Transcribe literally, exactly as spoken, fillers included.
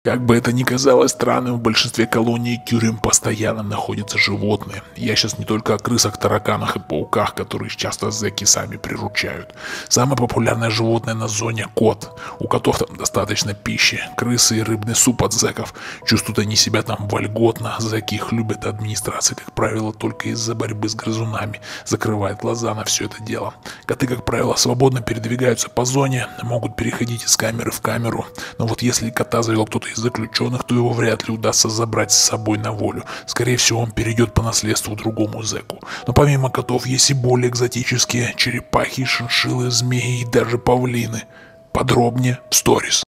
Как бы это ни казалось странным, в большинстве колоний и тюрем постоянно находятся животные. Я сейчас не только о крысах, тараканах и пауках, которые часто зэки сами приручают. Самое популярное животное на зоне – кот. У котов там достаточно пищи. Крысы и рыбный суп от зэков. Чувствуют они себя там вольготно. Зэки их любят, а администрация, как правило, только из-за борьбы с грызунами закрывает глаза на все это дело. Коты, как правило, свободно передвигаются по зоне, могут переходить из камеры в камеру. Но вот если кота завел кто-то из заключенных, то его вряд ли удастся забрать с собой на волю. Скорее всего, он перейдет по наследству другому зэку. Но помимо котов есть и более экзотические черепахи, шиншиллы, змеи и даже павлины. Подробнее в сторис.